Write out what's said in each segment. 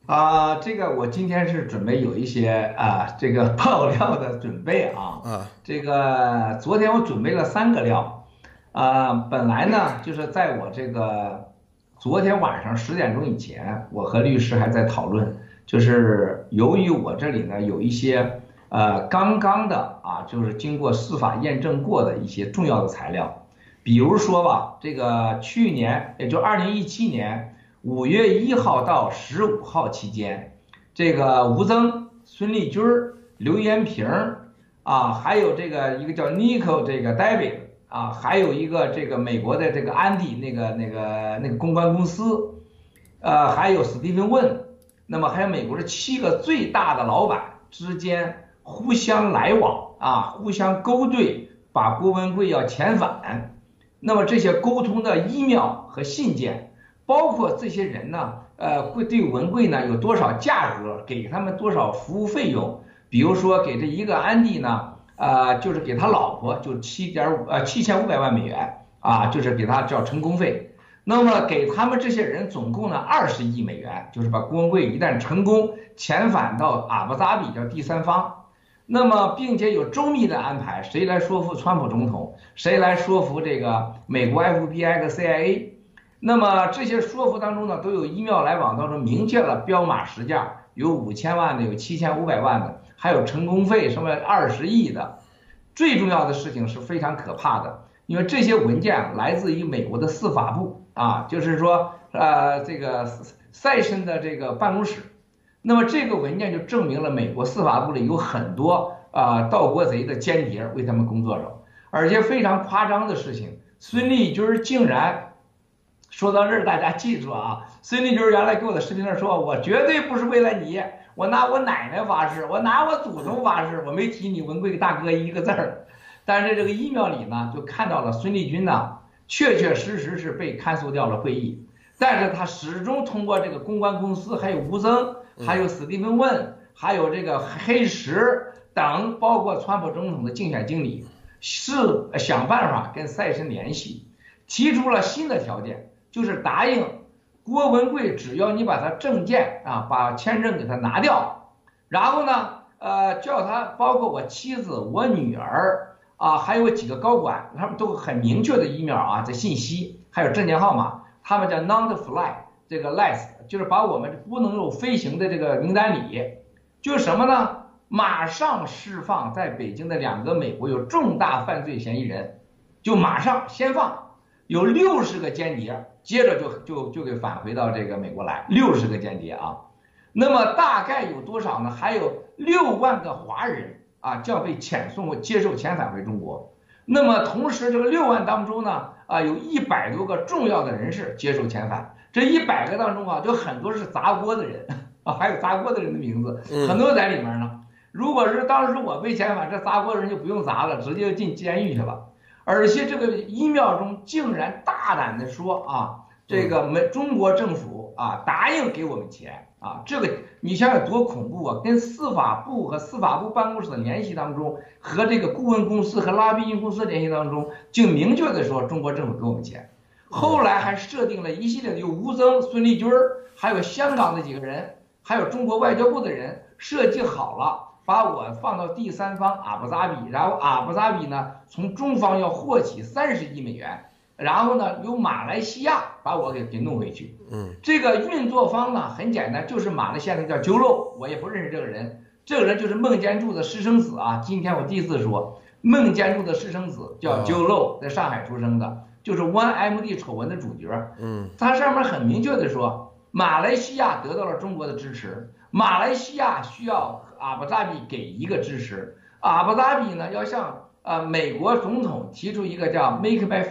这个我今天是准备有一些这个爆料的准备啊。 啊， 这个昨天我准备了3个料。本来呢就是在我这个昨天晚上10点钟以前，我和律师还在讨论，就是由于我这里呢有一些刚刚的就是经过司法验证过的一些重要的材料。比如说吧，这个去年也就2017年5月1号到15号期间，这个吴增、孙立军、刘延平还有这个一个叫 Nico 这个 David 还有一个这个美国的这个安迪那个公关公司，还有史蒂芬问，那么还有美国的7个最大的老板之间互相来往互相勾兑，把郭文贵要遣返。那么这些沟通的 email 和信件，包括这些人呢，会对文贵呢有多少价格，给他们多少服务费用。比如说给这一个安迪呢，就是给他老婆就7500万美元就是给他叫成功费。那么给他们这些人总共呢20亿美元，就是把郭文贵一旦成功遣返到阿布扎比叫第三方。那么，并且有周密的安排，谁来说服川普总统，谁来说服这个美国 FBI 和 CIA。那么这些说服当中呢，都有email来往当中明确了标码实价，有5000万的，有7500万的，还有成功费什么20亿的。最重要的事情是非常可怕的，因为这些文件来自于美国的司法部就是说这个赛申的这个办公室。那么这个文件就证明了美国司法部里有很多盗国贼的间谍为他们工作着。而且非常夸张的事情，孙立军竟然说到这儿，大家记住孙立军原来给我的视频上说，我绝对不是为了你，我拿我奶奶发誓，我拿我祖宗发誓，我没提你文贵大哥一个字儿。但是这个email里呢，就看到了孙立军呢，确确实实是被cancel掉了会议，但是他始终通过这个公关公司，还有吴增，还有史蒂芬问，还有这个黑石等，包括川普总统的竞选经理，是想办法跟赛申联系，提出了新的条件，就是答应郭文贵，只要你把他证件把签证给他拿掉，然后呢，叫他包括我妻子、我女儿还有几个高管，他们都很明确的email这信息，还有证件号码，他们叫 non-fly 这个 list， 就是把我们不能够飞行的这个名单里，就是什么呢？马上释放在北京的2个美国有重大犯罪嫌疑人，就马上先放，有60个间谍，接着就给返回到这个美国来，60个间谍那么大概有多少呢？还有6万个华人将被接受遣返回中国。那么同时这个6万当中呢，有100多个重要的人士接受遣返，这100个当中就很多是砸锅的人还有砸锅的人的名字，很多在里面呢。如果是当时我被遣返，这砸锅的人就不用砸了，直接就进监狱去了。而且这个email中竟然大胆的说这个中国政府答应给我们钱这个你想想多恐怖跟司法部和司法部办公室的联系当中，和这个顾问公司和拉比金公司联系当中，就明确的说中国政府给我们钱。后来还设定了一系列的有吴增、孙立军，还有香港的几个人，还有中国外交部的人，设计好了把我放到第三方阿布扎比，然后阿布扎比呢从中方要获取30亿美元，然后呢由马来西亚把我给弄回去。这个运作方呢很简单，就是马来西亚的叫揪肉，我也不认识这个人，这个人就是孟建柱的私生子今天我第一次说，孟建柱的私生子叫揪肉，在上海出生的，就是 1MD 丑闻的主角。他上面很明确的说，马来西亚得到了中国的支持，马来西亚需要阿布扎比给一个支持，阿布扎比呢要向美国总统提出一个叫 make my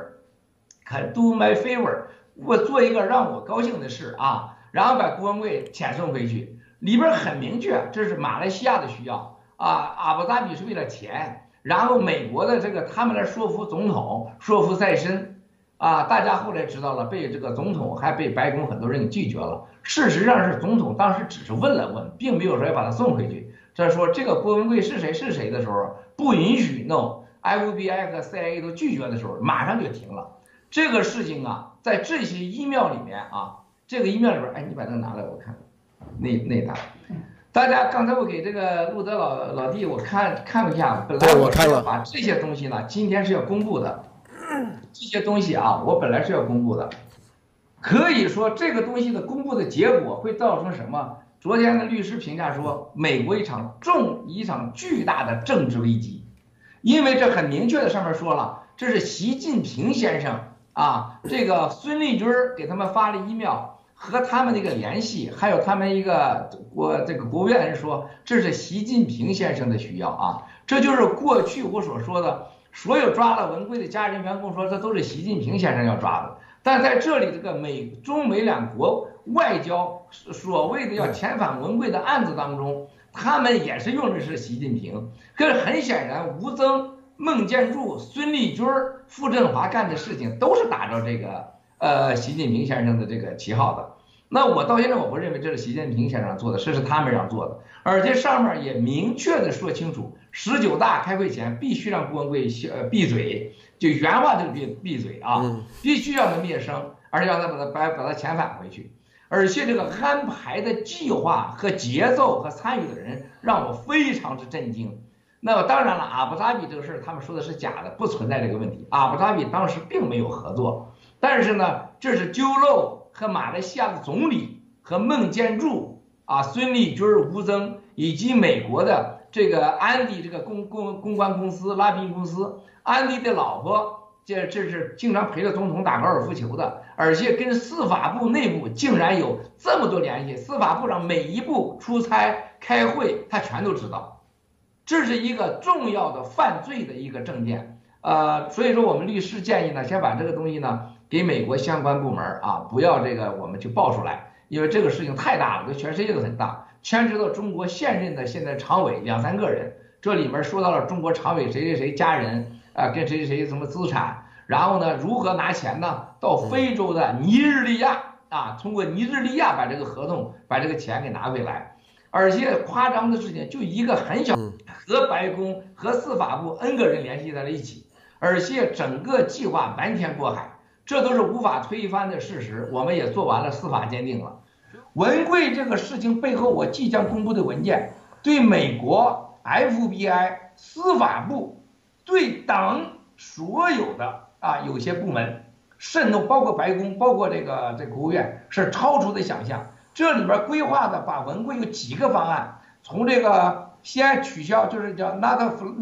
favor，do my favor， 我做一个让我高兴的事然后把郭文贵遣送回去。里边很明确，这是马来西亚的需要阿布扎比是为了钱，然后美国的这个他们来说服总统，说服赛申大家后来知道了，被这个总统还被白宫很多人给拒绝了。事实上是总统当时只是问了问，并没有说要把他送回去。这说这个郭文贵是谁的时候，不允许弄 FBI 和 CIA 都拒绝的时候，马上就停了。这个事情在这些 email 里面这个 email 里边，你把那个拿来我看看。 那档。大家刚才我给这个路德老弟我看了一下，本来对， 我看了， 把这些东西呢，今天是要公布的。这些东西啊，我本来是要公布的。可以说这个东西的公布的结果会造成什么？昨天的律师评价说，美国一场巨大的政治危机，因为这很明确的上面说了，这是习近平先生啊，这个孙立军给他们发了email和他们那个联系，还有他们一个国务院人说，这是习近平先生的需要啊，这就是过去我所说的，所有抓了文贵的家人员工说这都是习近平先生要抓的。但在这里，这个中美两国外交所谓的要遣返文贵的案子当中，他们也是用的是习近平。可是很显然，吴增、孟建柱、孙立军、傅政华干的事情都是打着这个习近平先生的这个旗号的。那我到现在我不认为这是习近平先生做的，这是他们让做的，而且上面也明确的说清楚，19大开会前必须让郭文贵闭嘴。就原话就是闭嘴啊，必须让他灭声，而且让他把他遣返回去。而且这个安排的计划和节奏和参与的人让我非常之震惊。那么当然了，阿布扎比这个事儿他们说的是假的，不存在这个问题。阿布扎比当时并没有合作，但是呢，这是鸠漏和马来西亚的总理和孟建柱啊、孙立军、吴增以及美国的这个安迪这个公关公司拉宾公司。安迪的老婆，这是经常陪着总统打高尔夫球的，而且跟司法部内部竟然有这么多联系，司法部长每一步出差开会，他全都知道，这是一个重要的犯罪的一个证件。所以说我们律师建议呢，先把这个东西呢给美国相关部门啊，不要这个我们去爆出来，因为这个事情太大了，对全世界都很大，牵扯到中国现任的现在常委2、3个人，这里面说到了中国常委谁家人。跟谁什么资产，然后呢，如何拿钱呢？到非洲的尼日利亚啊，通过尼日利亚把这个合同把这个钱给拿回来，而且夸张的事情就一个很小，和白宫和司法部 N 个人联系在了一起，而且整个计划瞒天过海，这都是无法推翻的事实。我们也做完了司法鉴定了。文贵这个事情背后，我即将公布的文件，对美国 FBI、司法部。对党所有的有些部门渗透，包括白宫，包括这个国务院，是超出的想象。这里边规划的把文贵有几个方案，从这个先取消，就是叫 not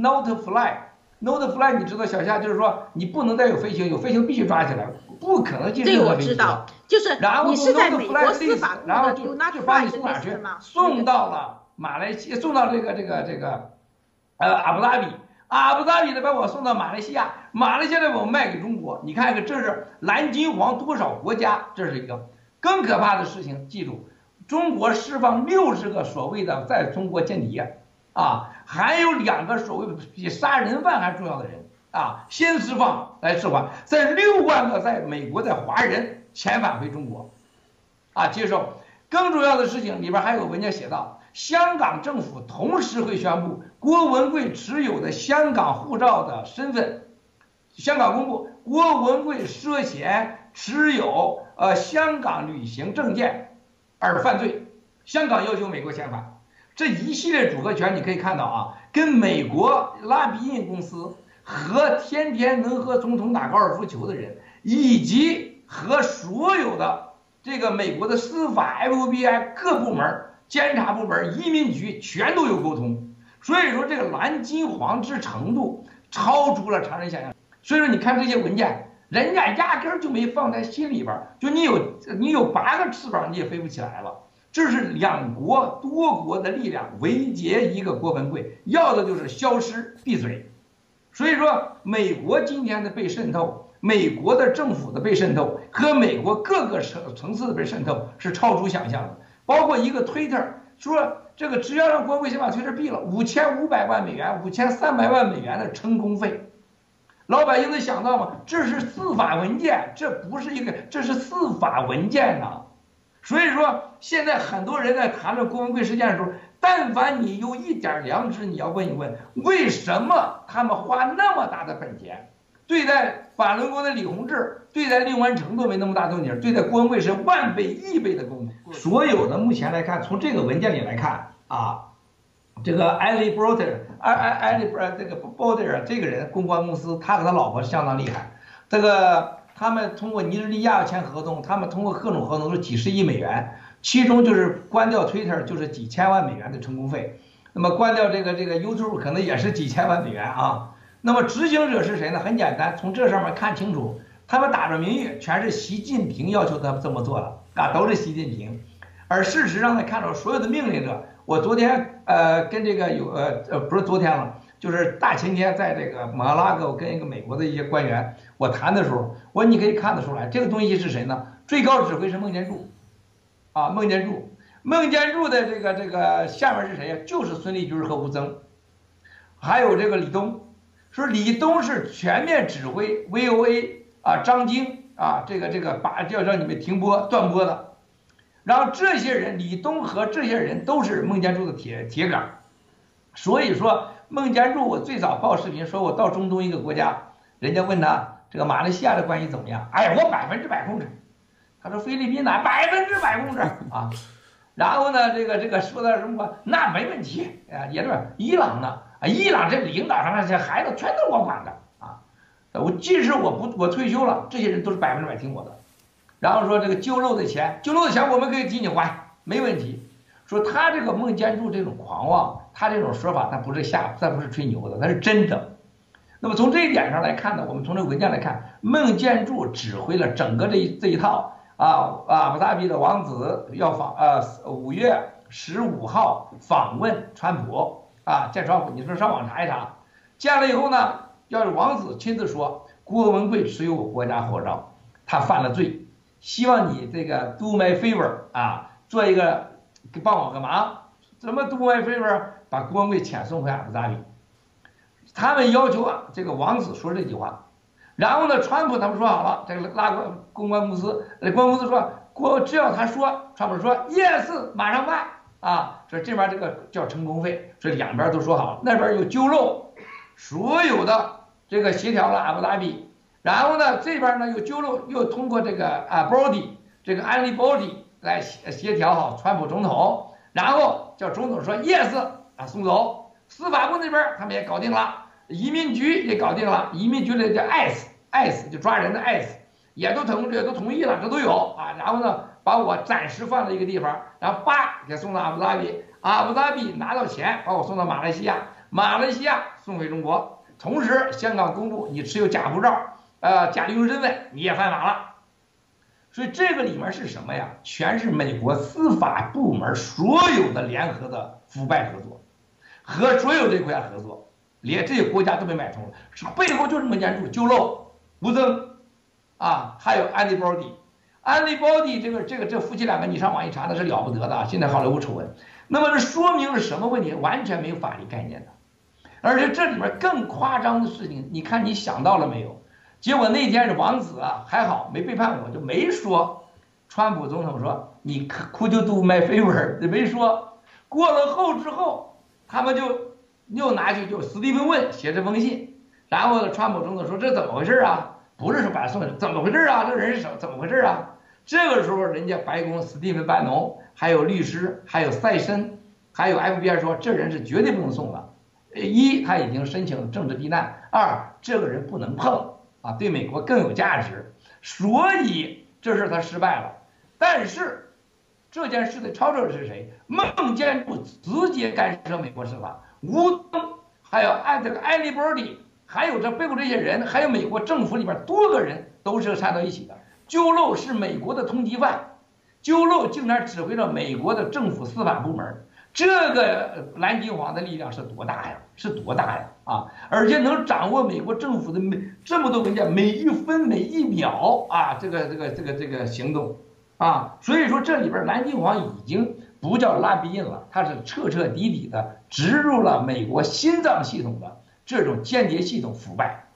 fly， 你知道小夏就是说你不能再有飞行，有飞行必须抓起来，不可能进任何飞机。 这我知道，就是你是在美国司法部的 do not fly 的意思吗？ 送到了马来西亚，送到这个阿布扎比。阿布扎比的把我送到马来西亚，马来西亚的我卖给中国。你看看，这是蓝金黄多少国家？这是一个更可怕的事情。记住，中国释放60个所谓的在中国间谍啊，还有2个所谓比杀人犯还重要的人啊，先释放来释放，在6万个在美国的华人遣返回中国啊，接受。更重要的事情里边还有文件写到，香港政府同时会宣布郭文贵持有的香港护照的身份，香港公布郭文贵涉嫌持有香港旅行证件而犯罪，香港要求美国遣返。这一系列组合拳你可以看到啊，跟美国拉比印公司和天天能和总统打高尔夫球的人，以及和所有的这个美国的司法 FBI 各部门、监察部门、移民局全都有沟通，所以说这个蓝金黄之程度超出了常人想象。所以说你看这些文件，人家压根儿就没放在心里边，就你有8个翅膀你也飞不起来了。这是2国多国的力量围歼一个郭文贵，要的就是消失闭嘴。所以说美国今天的被渗透，美国的政府的被渗透和美国各个层次的被渗透是超出想象的。包括一个推特说，这个只要让郭文贵先把推特闭了，5500万美元、5300万美元的成功费，老百姓能想到吗？这是司法文件，这不是这是司法文件呐。所以说现在很多人在谈论郭文贵事件的时候，但凡你有一点良知，你要问一问，为什么他们花那么大的本钱对待法轮功的李洪志，对待令完成都没那么大动静，对待郭文贵是万倍亿倍的功。所有的目前来看，从这个文件里来看啊，这个艾利布罗德，这个布罗德这个人，公关公司，他和他老婆相当厉害。这个他们通过尼日利亚签合同，他们通过各种合同都是几十亿美元，其中就是关掉 Twitter 就是几千万美元的成功费，那么关掉这个 YouTube 可能也是几千万美元啊。那么执行者是谁呢？很简单，从这上面看清楚，他们打着名义全是习近平要求他们这么做了啊，都是习近平。而事实上呢，看到所有的命令者，我昨天跟这个不是昨天了，就是大前天在这个马拉戈，我跟一个美国的一些官员我谈的时候，我说你可以看得出来，这个东西是谁呢？最高指挥是孟建柱，啊，孟建柱的这个下面是谁呀？就是孙立军和吴增，还有这个李东。说李东是全面指挥 VOA 啊，张晶啊，这个把要让你们停播断播的，然后这些人李东和这些人都是孟建柱的铁杆，所以说孟建柱我最早报视频说我到中东一个国家，人家问他这个马来西亚的关系怎么样，哎呀我100%控制，他说菲律宾呢100%控制啊，然后呢这个说到什么那没问题啊，也是伊朗呢。啊，伊朗这领导上那些孩子全都是我管的啊！即使我退休了，这些人都是100%听我的。然后说这个揪漏的钱我们可以替你还，没问题。说他这个孟建柱这种狂妄，他这种说法，他不是吹牛的，他是真的。那么从这一点上来看呢，我们从这个文件来看，孟建柱指挥了整个这一套阿布扎比的王子要5月15号访问川普。啊，见川普，你说上网查一查，见了以后呢，要是王子亲自说郭文贵持有我国家护照，他犯了罪，希望你这个 do my favor 啊，做一个帮我个忙，怎么 do my favor？ 把郭文贵遣送回阿布扎比。他们要求啊，这个王子说这句话，然后呢，川普他们说好了，这个拉公关公司，公关公司说只要他说，川普说 yes， 马上办。啊，说这边这个叫成功费，所以两边都说好，那边有揪漏，所有的这个协调了阿布扎比，然后呢这边呢又揪漏，又通过这个Brody 这个安利 Brody 来协调好川普总统，然后叫总统说 yes 啊送走，司法部那边他们也搞定了，移民局也搞定了，移民局的叫 ICE 就抓人的 ICE 也都同意了，这都有啊，然后呢。把我暂时放在一个地方，然后给送到阿布扎比，阿布扎比拿到钱，把我送到马来西亚，马来西亚送回中国。同时，香港公布你持有假护照，假旅游身份，你也犯法了。所以这个里面是什么呀？全是美国司法部门所有的联合的腐败合作，和所有这国家合作，连这些国家都被买通了，背后就是孟建柱、揪漏、吴增，啊，还有安迪·鲍迪。安利包迪这夫妻两个，你上网一查，那是了不得的啊！现在好莱坞丑闻，那么这说明了什么问题？完全没有法律概念的，而且这里面更夸张的事情，你看你想到了没有？结果那天是王子啊，还好没背叛我，就没说。川普总统说你 could you do my favor， 没说。过了后之后，他们就又拿去就史蒂芬问写这封信，然后川普总统说这怎么回事啊？不是说把他送怎么回事啊？这人是怎么回事啊？这个时候，人家白宫史蒂芬·班农，还有律师，还有赛申，还有 FBI 说，这人是绝对不能送的。一，他已经申请政治避难；二，这个人不能碰啊，对美国更有价值。所以这事他失败了。但是这件事的操作者是谁？孟建柱直接干涉美国司法，吴登，还有这个艾利波里，还有这背后这些人，还有美国政府里边多个人都是掺到一起的。揪漏是美国的通缉犯，揪漏竟然指挥了美国的政府司法部门，这个蓝金黄的力量是多大呀？是多大呀？啊！而且能掌握美国政府的这么多文件，每一分每一秒啊，这个行动啊，所以说这里边蓝金黄已经不叫拉比印了，它是彻彻底底的植入了美国心脏系统的这种间谍系统腐败。